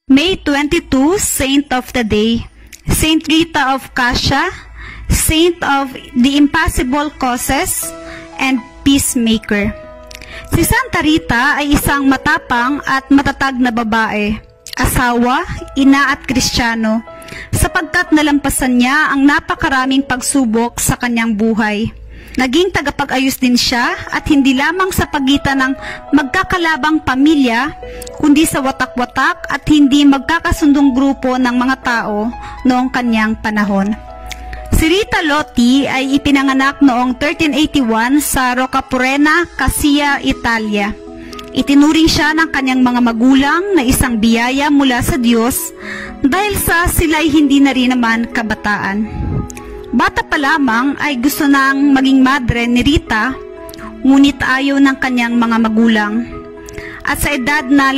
May 22, Saint of the Day, Saint Rita of Cassia, Saint of the Impossible Causes, and Peacemaker. Si Santa Rita ay isang matapang at matatag na babae, asawa, ina at Kristiyano, sapagkat nalampasan niya ang napakaraming pagsubok sa kanyang buhay. Naging tagapag-ayos din siya at hindi lamang sa pagitan ng magkakalabang pamilya, kundi sa watak-watak at hindi magkakasundong grupo ng mga tao noong kanyang panahon. Si Rita Lotti ay ipinanganak noong 1381 sa Roccapurena, Cassia, Italia. Itinuring siya ng kanyang mga magulang na isang biyaya mula sa Diyos dahil sa sila'y hindi na rin naman kabataan. Bata pa lamang ay gusto nang maging madre ni Rita, ngunit ayaw ng kanyang mga magulang. At sa edad na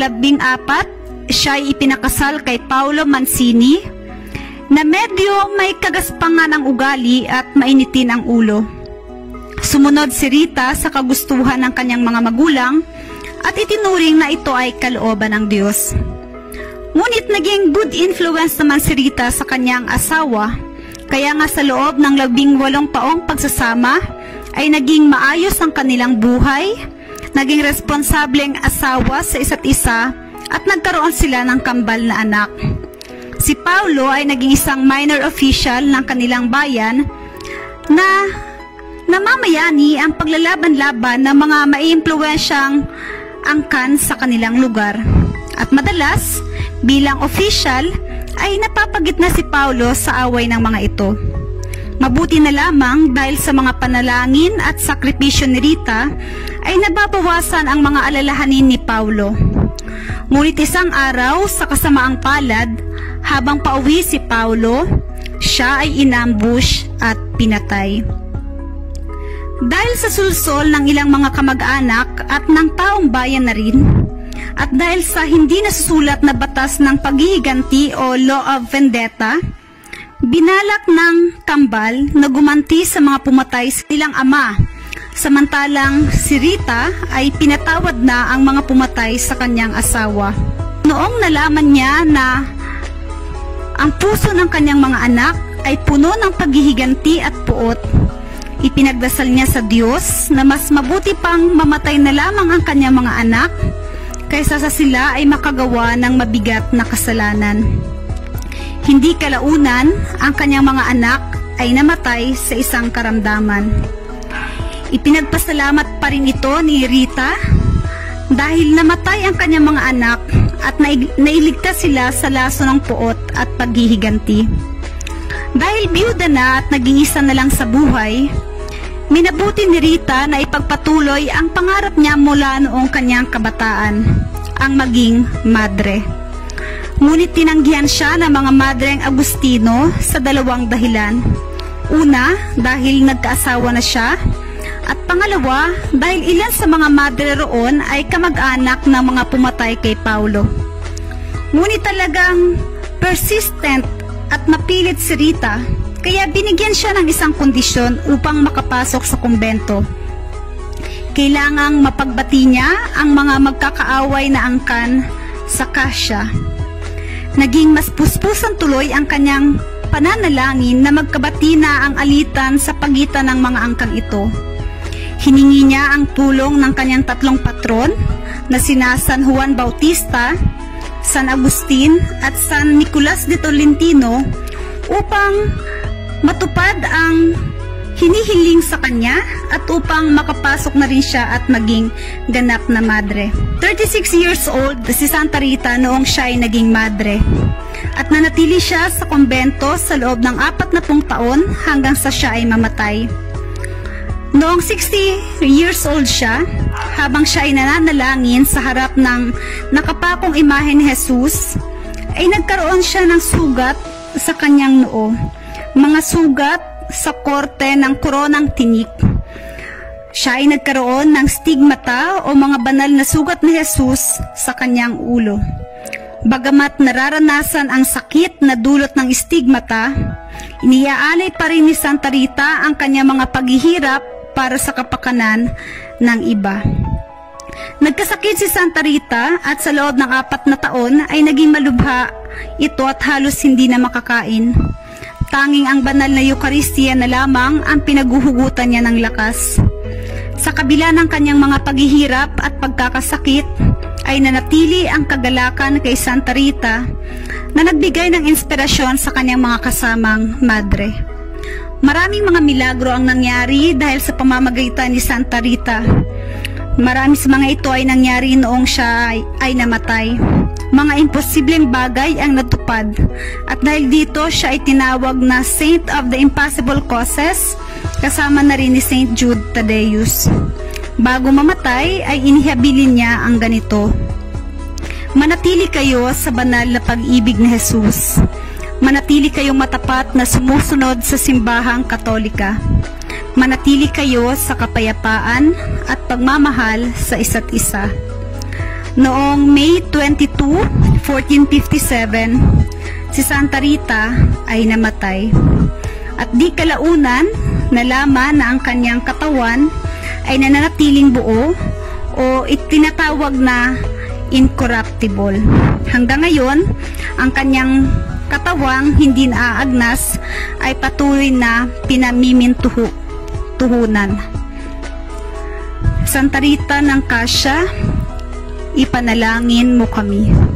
14, siya ay ipinakasal kay Paolo Mancini, na medyo may kagaspangan ang ugali at mainitin ang ulo. Sumunod si Rita sa kagustuhan ng kanyang mga magulang at itinuring na ito ay kalooban ng Diyos. Ngunit naging good influence naman si Rita sa kanyang asawa, kaya nga sa loob ng 18 taong pagsasama ay naging maayos ang kanilang buhay, naging responsableng asawa sa isa't isa at nagkaroon sila ng kambal na anak. Si Paulo ay naging isang minor official ng kanilang bayan na namamayani ang paglalaban-laban ng mga maiimpluwensyang angkan sa kanilang lugar. At madalas, bilang official, ay napapagitna si Paulo sa away ng mga ito. Mabuti na lamang dahil sa mga panalangin at sakripisyo ni Rita ay nababawasan ang mga alalahanin ni Paulo. Ngunit isang araw sa kasamaang palad, habang pauwi si Paulo, siya ay inambush at pinatay. Dahil sa sulsol ng ilang mga kamag-anak at ng taong bayan na rin, at dahil sa hindi nasusulat na batas ng paghihiganti o law of vendetta, binalak ng kambal na gumanti sa mga pumatay sa ilang ama, samantalang si Rita ay pinatawad na ang mga pumatay sa kanyang asawa. Noong nalaman niya na ang puso ng kanyang mga anak ay puno ng paghihiganti at puot, ipinagdasal niya sa Diyos na mas mabuti pang mamatay na lamang ang kanyang mga anak kaysa sa sila ay makagawa ng mabigat na kasalanan. Hindi kalaunan, ang kanyang mga anak ay namatay sa isang karamdaman. Ipinagpasalamat pa rin ito ni Rita dahil namatay ang kanyang mga anak at nailigtas sila sa laso ng puot at paghihiganti. Dahil biyuda na at nag-iisa na lang sa buhay, minabuti ni Rita na ipagpatuloy ang pangarap niya mula noong kanyang kabataan, ang maging madre. Ngunit tinanggihan siya ng mga madreng Agustino sa dalawang dahilan. Una, dahil nagkaasawa na siya, at pangalawa, dahil ilan sa mga madre roon ay kamag-anak ng mga pumatay kay Paulo. Ngunit talagang persistent at mapilit si Rita, kaya binigyan siya ng isang kondisyon upang makapasok sa kumbento. Kailangang mapagbati niya ang mga magkakaaway na angkan sa Cassia. Naging mas puspusan tuloy ang kanyang pananalangin na magkabati na ang alitan sa pagitan ng mga angkang ito. Hiningi niya ang tulong ng kanyang 3 patron na sina San Juan Bautista, San Agustin at San Nicolas de Tolentino upang matupad ang hinihiling sa kanya at upang makapasok na rin siya at maging ganap na madre. 36 years old si Santa Rita noong siya ay naging madre at nanatili siya sa kumbento sa loob ng 40 taon hanggang sa siya ay mamatay. Noong 60 years old siya, habang siya ay nananalangin sa harap ng nakapakong imahe ni Jesus, ay nagkaroon siya ng sugat sa kanyang noo. Mga sugat sa korte ng koronang tinik. Siya ay nagkaroon ng stigmata o mga banal na sugat ni Jesus sa kanyang ulo. Bagamat nararanasan ang sakit na dulot ng stigmata, iniaalay pa rin ni Santa Rita ang kanyang mga paghihirap para sa kapakanan ng iba. Nagkasakit si Santa Rita at sa loob ng 4 na taon ay naging malubha ito at halos hindi na makakain. Tanging ang banal na Eucharistia na lamang ang pinaguhugutan niya ng lakas. Sa kabila ng kanyang mga paghihirap at pagkakasakit, ay nanatili ang kagalakan kay Santa Rita na nagbigay ng inspirasyon sa kanyang mga kasamang madre. Maraming mga milagro ang nangyari dahil sa pamamagitan ni Santa Rita. Marami sa mga ito ay nangyari noong siya ay namatay. Mga imposibleng bagay ang natupad at dahil dito siya ay tinawag na Saint of the Impossible Causes, kasama na rin ni Saint Jude Thaddeus. Bago mamatay ay inihabilin niya ang ganito: manatili kayo sa banal na pag-ibig ni Jesus. Manatili kayong matapat na sumusunod sa simbahang Katolika. Manatili kayo sa kapayapaan at pagmamahal sa isa't isa. Noong May 22, 1457, si Santa Rita ay namatay. At di kalaunan, nalaman na ang kanyang katawan ay nananatiling buo o itinatawag na incorruptible. Hanggang ngayon, ang kanyang katawang hindi naaagnas ay patuloy na pinamimintuhunan. Santa Rita ng Cassia, ipanalangin mo kami.